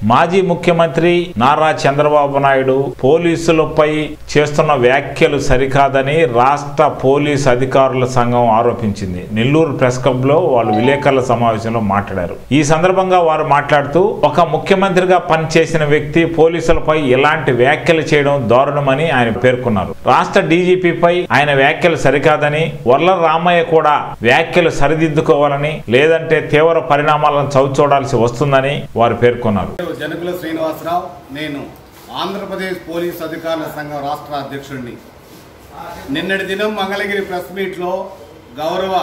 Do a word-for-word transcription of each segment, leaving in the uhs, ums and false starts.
మాజీ ముఖ్యమంత్రి నారా చంద్రబాబు నాయుడు పోలీసులపై చేస్తున్న వ్యాఖ్యలు సరికాదని రాష్ట్ర పోలీసు అధికారుల సంఘం ఆరోపించింది. నెల్లూరు ప్రెస్ క్లబ్ లో వాళ్ళు విలేకరుల సమావేశంలో మాట్లాడారు. ఈ సందర్భంగా వారు మాట్లాడుతూ ఒక ముఖ్యమంత్రిగా పనిచేసిన వ్యక్తి పోలీసులపై ఇలాంటి వ్యాఖ్యలు చేయడం దారుణమని ఆయన పేర్కొన్నారు. రాష్ట్ర డీజీపీపై ఆయన వ్యాఖ్యలు సరికాదని, వర్ల రామయ్య కూడా వ్యాఖ్యలు సరిదిద్దుకోవాలని లేదంటే తీవ్ర పరిణామాలను చవిచూడాల్సి వస్తుందని వారు పేర్కొన్నారు. జనకుల శ్రీనివాసరావు, నేను ఆంధ్రప్రదేశ్ పోలీస్ అధికారుల సంఘం రాష్ట్ర అధ్యక్షుడిని. నిన్నటి దినం మంగళగిరి ప్రెస్ మీట్లో గౌరవ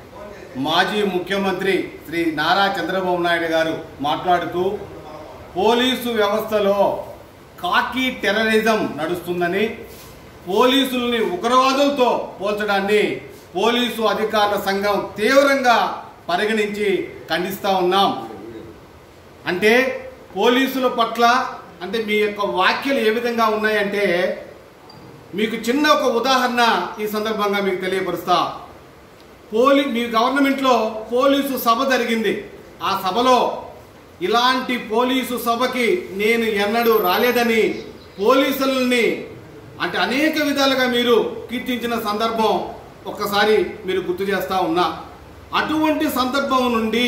మాజీ ముఖ్యమంత్రి శ్రీ నారా చంద్రబాబు నాయుడు గారు మాట్లాడుతూ పోలీసు వ్యవస్థలో కాకి టెర్రరిజం నడుస్తుందని, పోలీసుల్ని ఉగ్రవాదులతో పోల్చడాన్ని పోలీసు అధికారుల సంఘం తీవ్రంగా పరిగణించి ఖండిస్తూ ఉన్నాం. అంటే పోలీసుల పట్ల అంటే మీ యొక్క వ్యాఖ్యలు ఏ విధంగా ఉన్నాయంటే మీకు చిన్న ఒక ఉదాహరణ ఈ సందర్భంగా మీకు తెలియపరుస్తా. పోలీ మీ గవర్నమెంట్లో పోలీసు సభ జరిగింది. ఆ సభలో ఇలాంటి పోలీసు సభకి నేను ఎన్నడూ రాలేదని పోలీసులని అంటే అనేక విధాలుగా మీరు కీర్తించిన సందర్భం ఒక్కసారి మీరు గుర్తు చేస్తూ ఉన్నా. అటువంటి సందర్భం నుండి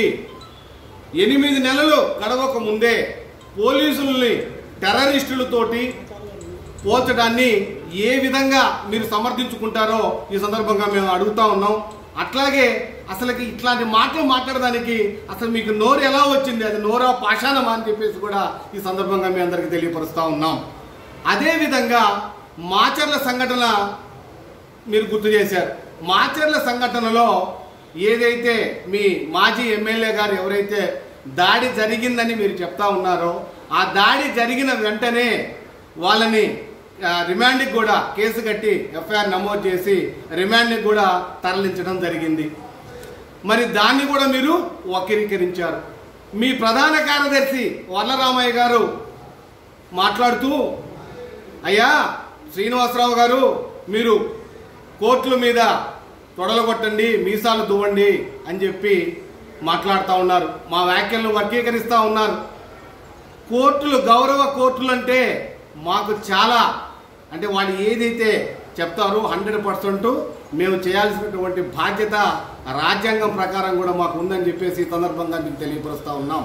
ఎనిమిది నెలలు గడవక ముందే పోలీసుల్ని టెర్రరిస్టులతోటి పోల్చడాన్ని ఏ విధంగా మీరు సమర్థించుకుంటారో ఈ సందర్భంగా మేము అడుగుతా ఉన్నాం. అట్లాగే అసలుకి ఇట్లాంటి మాటలు మాట్లాడడానికి అసలు మీకు నోరు ఎలా వచ్చింది, అది నోరా పాషాణమా అని చెప్పేసి కూడా ఈ సందర్భంగా మీ అందరికీ తెలియపరుస్తూ ఉన్నాం. అదేవిధంగా మాచర్ల సంఘటన మీరు గుర్తు చేశారు. మాచర్ల సంఘటనలో ఏదైతే మీ మాజీ ఎమ్మెల్యే గారు ఎవరైతే దాడి జరిగిందని మీరు చెప్తా ఉన్నారో ఆ దాడి జరిగిన వెంటనే వాళ్ళని రిమాండ్కి కూడా కేసు కట్టి ఎఫ్ఐఆర్ నమోదు చేసి రిమాండ్కి కూడా తరలించడం జరిగింది. మరి దాన్ని కూడా మీరు వక్రీకరించారు. మీ ప్రధాన కార్యదర్శి వర్లరామయ్య గారు మాట్లాడుతూ అయ్యా శ్రీనివాసరావు గారు మీరు కోర్టుల మీద తొడలగొట్టండి, మీసాలు దువ్వండి అని చెప్పి మాట్లాడుతూ ఉన్నారు. మా వ్యాఖ్యలను వర్గీకరిస్తూ ఉన్నారు. కోర్టులు గౌరవ కోర్టులు అంటే మాకు చాలా అంటే వాళ్ళు ఏదైతే చెప్తారో హండ్రెడ్ పర్సెంట్ మేము చేయాల్సినటువంటి బాధ్యత రాజ్యాంగం ప్రకారం కూడా మాకు ఉందని చెప్పేసి ఈ సందర్భంగా మీకు తెలియపరుస్తూ ఉన్నాం.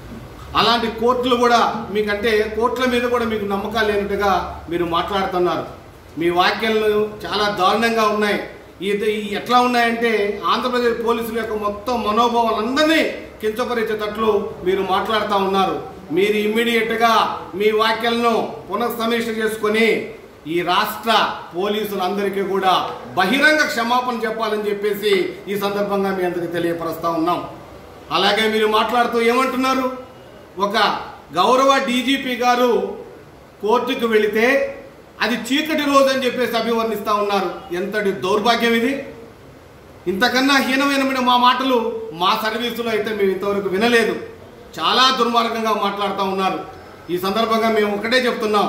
అలాంటి కోర్టులు కూడా మీకంటే కోర్టుల మీద కూడా మీకు నమ్మకాలు లేనట్టుగా మీరు మాట్లాడుతున్నారు. మీ వ్యాఖ్యలు చాలా దారుణంగా ఉన్నాయి. ఇది ఎట్లా ఉన్నాయంటే ఆంధ్రప్రదేశ్ పోలీసుల యొక్క మొత్తం మనోభావాలందరినీ కించపరిచేటట్లు మీరు మాట్లాడుతూ ఉన్నారు. మీరు ఇమ్మీడియట్గా మీ వ్యాఖ్యలను పునఃసమీక్ష చేసుకొని ఈ రాష్ట్ర పోలీసులందరికీ కూడా బహిరంగ క్షమాపణ చెప్పాలని చెప్పేసి ఈ సందర్భంగా మీ అందరికీ తెలియపరుస్తూ ఉన్నాం. అలాగే మీరు మాట్లాడుతూ ఏమంటున్నారు, ఒక గౌరవ డీజీపీ గారు కోర్టుకు వెళితే అది చీకటి రోజు అని చెప్పేసి అభివర్ణిస్తూ ఉన్నారు. ఎంతటి దౌర్భాగ్యం ఇది! ఇంతకన్నా హీనమైన మా మాటలు మా సర్వీసులో అయితే మేము ఇంతవరకు వినలేదు. చాలా దుర్మార్గంగా మాట్లాడుతూ ఉన్నారు. ఈ సందర్భంగా మేము ఒకటే చెప్తున్నాం,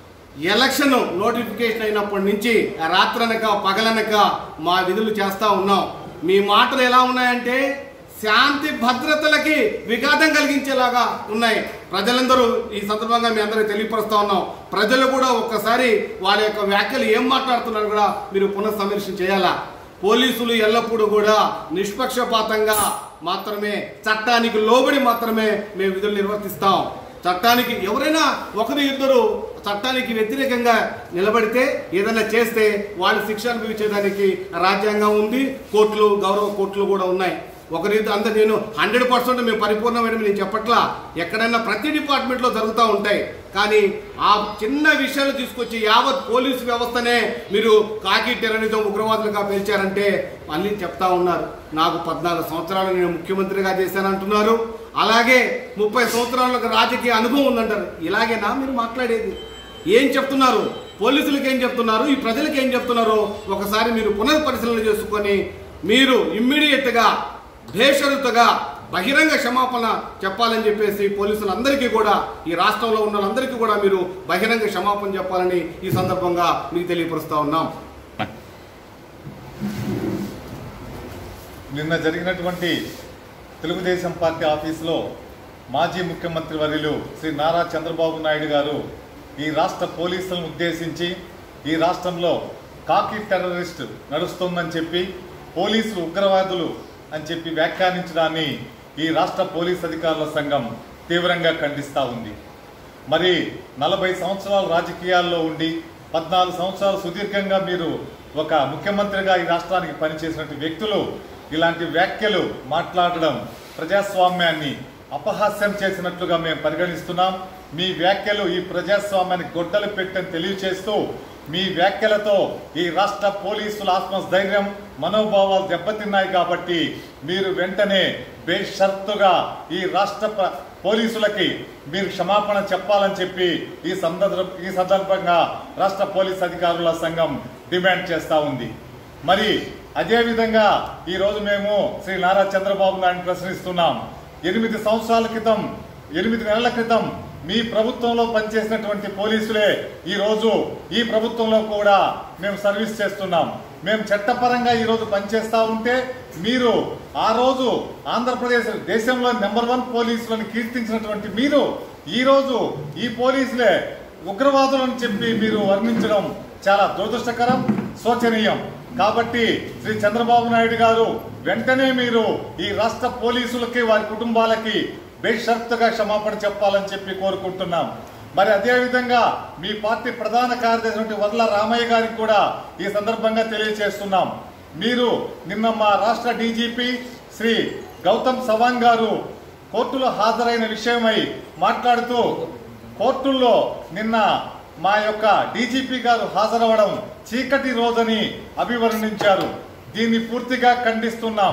ఎలక్షన్ నోటిఫికేషన్ అయినప్పటి నుంచి రాత్రనక పగలనక మా విధులు చేస్తూ ఉన్నాం. మీ మాటలు ఎలా ఉన్నాయంటే శాంతి భద్రతలకి విఘాతం కలిగించేలాగా ఉన్నాయి. ప్రజలందరూ ఈ సందర్భంగా మీ అందరికీ తెలియపరుస్తూ ఉన్నాం. ప్రజలు కూడా ఒక్కసారి వాళ్ళ యొక్క వ్యాఖ్యలు ఏం మాట్లాడుతున్నారు కూడా మీరు పునఃసమీక్ష చేయాలా. పోలీసులు ఎల్లప్పుడూ కూడా నిష్పక్షపాతంగా మాత్రమే, చట్టానికి లోబడి మాత్రమే మేము విధులు నిర్వర్తిస్తాం. చట్టానికి ఎవరైనా ఒకరు ఇద్దరు చట్టానికి వ్యతిరేకంగా నిలబడితే ఏదైనా చేస్తే వాళ్ళు శిక్ష అనుభవించేదానికి రాజ్యాంగం ఉంది, కోర్టులు గౌరవ కోర్టులు కూడా ఉన్నాయి. ఒకరితో అంత నేను హండ్రెడ్ పర్సెంట్ మేము పరిపూర్ణమైన నేను చెప్పట్లా, ఎక్కడైనా ప్రతి డిపార్ట్మెంట్లో జరుగుతూ ఉంటాయి. కానీ ఆ చిన్న విషయాలు తీసుకొచ్చి యావత్ పోలీసు వ్యవస్థనే మీరు కాకి టెర్రరిజం ఉగ్రవాదులుగా పేల్చారంటే మళ్ళీ చెప్తా ఉన్నారు. నాకు పద్నాలుగు సంవత్సరాలు నేను ముఖ్యమంత్రిగా చేశానంటున్నారు. అలాగే ముప్పై సంవత్సరాలకు రాజకీయ అనుభవం ఉందంటారు. ఇలాగేనా మీరు మాట్లాడేది? ఏం చెప్తున్నారు? పోలీసులకు ఏం చెప్తున్నారు? ఈ ప్రజలకు ఏం చెప్తున్నారో ఒకసారి మీరు పునఃపరిశీలన చేసుకొని మీరు ఇమ్మీడియట్గా బేషరతుగా బహిరంగ క్షమాపణ చెప్పాలని చెప్పేసి పోలీసులందరికీ కూడా ఈ రాష్ట్రంలో ఉన్న వాళ్ళందరికీ కూడా మీరు బహిరంగ క్షమాపణ చెప్పాలని ఈ సందర్భంగా మీకు తెలియపరుస్తూ ఉన్నాం. నిన్న జరిగినటువంటి తెలుగుదేశం పార్టీ ఆఫీసులో మాజీ ముఖ్యమంత్రి వర్యులు శ్రీ నారా చంద్రబాబు నాయుడు గారు ఈ రాష్ట్ర పోలీసులను ఉద్దేశించి ఈ రాష్ట్రంలో కాకి టెర్రరిస్ట్ నడుస్తుందని చెప్పి పోలీసులు ఉగ్రవాదులు అని చెప్పి వ్యాఖ్యానించడాన్ని ఈ రాష్ట్ర పోలీస్ అధికారుల సంఘం తీవ్రంగా ఖండిస్తూ ఉంది. మరి నలభై సంవత్సరాలు రాజకీయాల్లో ఉండి పద్నాలుగు సంవత్సరాలు సుదీర్ఘంగా మీరు ఒక ముఖ్యమంత్రిగా ఈ రాష్ట్రానికి పనిచేసినటువంటి వ్యక్తులు ఇలాంటి వ్యాఖ్యలు మాట్లాడడం ప్రజాస్వామ్యాన్ని అపహాస్యం చేసినట్లుగా మేము పరిగణిస్తున్నాం. మీ వ్యాఖ్యలు ఈ ప్రజాస్వామ్యాన్ని గొడ్డలు పెట్టని తెలియచేస్తూ మీ వ్యాఖ్యలతో ఈ రాష్ట్ర పోలీసుల ఆత్మస్థైర్యం మనోభావాలు దెబ్బతిన్నాయి. కాబట్టి మీరు వెంటనే బేషరతుగా ఈ రాష్ట్ర పోలీసులకి మీరు క్షమాపణ చెప్పాలని చెప్పి ఈ సందర్భ ఈ సందర్భంగా రాష్ట్ర పోలీస్ అధికారుల సంఘం డిమాండ్ చేస్తూ ఉంది. మరి అదేవిధంగా ఈరోజు మేము శ్రీ నారా చంద్రబాబు నాయుడు ప్రశ్నిస్తున్నాం. ఎనిమిది సంవత్సరాల క్రితం ఎనిమిది నెలల క్రితం మీ ప్రభుత్వంలో పనిచేసినటువంటి పోలీసులే ఈరోజు ఈ ప్రభుత్వంలో కూడా మేము సర్వీస్ చేస్తున్నాం. మేము చట్టపరంగా ఈరోజు పనిచేస్తూ ఉంటే మీరు ఆ రోజు ఆంధ్రప్రదేశ్ దేశంలో నెంబర్ వన్ పోలీసులను కీర్తించినటువంటి మీరు ఈరోజు ఈ పోలీసులే ఉగ్రవాదులను చెప్పి మీరు వర్ణించడం చాలా దురదృష్టకరం, శోచనీయం. కాబట్టి శ్రీ చంద్రబాబు నాయుడు గారు వెంటనే మీరు ఈ రాష్ట్ర పోలీసులకి వారి కుటుంబాలకి బేషరతుగా క్షమాపణ చెప్పాలని చెప్పి కోరుకుంటున్నాం. మరి అదేవిధంగా మీ పార్టీ ప్రధాన కార్యదర్శి వర్ల రామయ్య గారికి కూడా ఈ సందర్భంగా తెలియజేస్తున్నాం. మీరు నిన్న మా రాష్ట్ర డీజీపీ శ్రీ గౌతమ్ సవాంగ్ గారు కోర్టులో హాజరైన విషయమై మాట్లాడుతూ కోర్టుల్లో నిన్న మా యొక్క డీజీపీ గారు హాజరవడం చీకటి రోజని అభివర్ణించారు. దీన్ని పూర్తిగా ఖండిస్తున్నాం.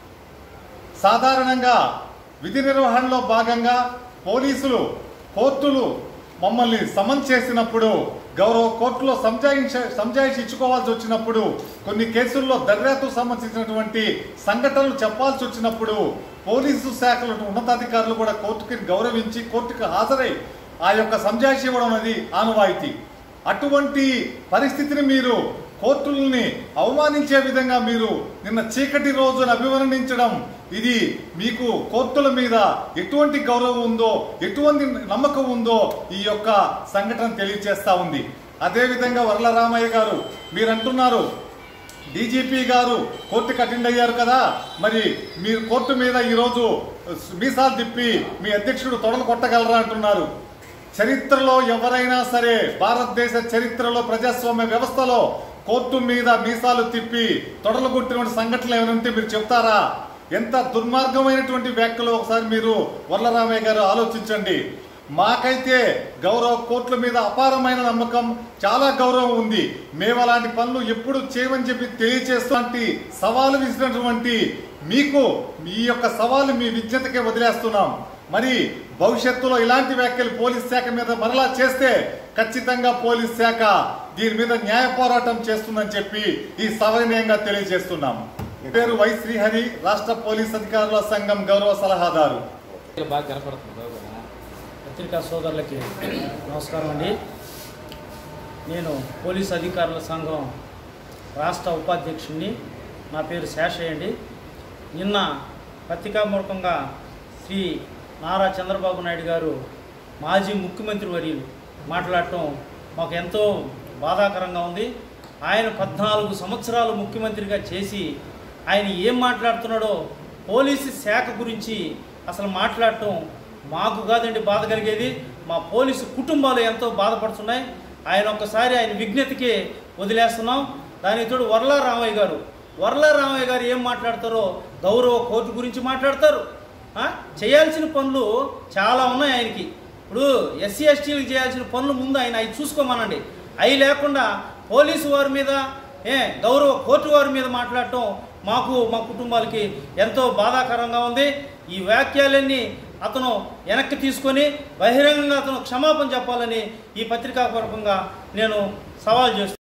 సాధారణంగా విధి నిర్వహణలో భాగంగా పోలీసులు కోర్టులు మమ్మల్ని సమన్ చేసినప్పుడు గౌరవ కోర్టులో సంజాయించ సంజాయిషి ఇచ్చుకోవాల్సి వచ్చినప్పుడు కొన్ని కేసుల్లో దర్యాప్తు సంబంధించినటువంటి సంఘటనలు చెప్పాల్సి వచ్చినప్పుడు పోలీసు శాఖల ఉన్నతాధికారులు కూడా కోర్టుకి గౌరవించి కోర్టుకు హాజరై ఆ యొక్క సంజాయిషి ఇవ్వడం అనేది ఆనవాయితీ. అటువంటి పరిస్థితిని మీరు కోర్టుల్ని అవమానించే విధంగా మీరు నిన్న చీకటి రోజును అభివర్ణించడం ఇది మీకు కోర్టుల మీద ఎటువంటి గౌరవం ఉందో ఎటువంటి నమ్మకం ఉందో ఈ యొక్క సంఘటన తెలియజేస్తా ఉంది. అదేవిధంగా వర్ల రామయ్య గారు మీరు అంటున్నారు డీజీపీ గారు కోర్టుకు అటెండ్ అయ్యారు కదా, మరి మీరు కోర్టు మీద ఈరోజు మీసాలు తిప్పి మీ అధ్యక్షుడు తొడలు కొట్టగలరా అంటున్నారు. చరిత్రలో ఎవరైనా సరే భారతదేశ చరిత్రలో ప్రజాస్వామ్య వ్యవస్థలో కోర్టు మీద మీసాలు తిప్పి తొడలు కొట్టిన సంఘటనలు ఏమైనా ఉంటే మీరు చెప్తారా? ఎంత దుర్మార్గమైనటువంటి వ్యాఖ్యలు ఒకసారి మీరు వర్లరామయ్య గారు ఆలోచించండి. మాకైతే గౌరవ కోర్టుల మీద అపారమైన నమ్మకం, చాలా గౌరవం ఉంది. మేము అలాంటి పనులు ఎప్పుడు చేయమని చెప్పి తెలియజేస్తున్నటువంటి సవాలు విసినటువంటి మీకు ఈ యొక్క సవాలు మీ విజ్ఞతకే వదిలేస్తున్నాం. మరి భవిష్యత్తులో ఇలాంటి వ్యాఖ్యలు పోలీస్ శాఖ మీద మరలా చేస్తే ఖచ్చితంగా పోలీస్ శాఖ దీని మీద న్యాయ పోరాటం చేస్తుందని చెప్పి ఈ సవినయంగా తెలియజేస్తున్నాం. పేరు వై శ్రీహరి, రాష్ట్ర పోలీస్ అధికారుల సంఘం గౌరవ సలహాదారు. పత్రికా సోదరులకి నమస్కారం అండి. నేను పోలీస్ అధికారుల సంఘం రాష్ట్ర ఉపాధ్యక్షుడిని. నా పేరు శేషయ్య అండి. నిన్న పత్రికామూలకంగా శ్రీ నారా చంద్రబాబు నాయుడు గారు మాజీ ముఖ్యమంత్రి వర్యులు మాట్లాడటం మాకు ఎంతో బాధాకరంగా ఉంది. ఆయన పద్నాలుగు సంవత్సరాలు ముఖ్యమంత్రిగా చేసి ఆయన ఏం మాట్లాడుతున్నాడో పోలీసు శాఖ గురించి అసలు మాట్లాడటం మాకు కాదండి బాధ కలిగేది, మా పోలీసు కుటుంబాలు ఎంతో బాధపడుతున్నాయి. ఆయన ఒక్కసారి ఆయన విజ్ఞతకే వదిలేస్తున్నాం. దానికి తోడు వర్ల రామయ్య గారు వర్ల రామయ్య గారు ఏం మాట్లాడతారో గౌరవ కోర్టు గురించి మాట్లాడతారు. చేయాల్సిన పనులు చాలా ఉన్నాయి ఆయనకి. ఇప్పుడు ఎస్సీ ఎస్టీలకు చేయాల్సిన పనులు ముందు ఆయన అవి చూసుకోమనండి. అవి లేకుండా పోలీసు వారి మీద ఏ గౌరవ కోర్టు వారి మీద మాట్లాడటం మాకు మా కుటుంబాలకి ఎంతో బాధాకరంగా ఉంది. ఈ వ్యాఖ్యలన్నీ అతను వెనక్కి తీసుకొని బహిరంగంగా అతను క్షమాపణ చెప్పాలని ఈ పత్రికాపూర్వకంగా నేను సవాల్ చేస్తున్నాను.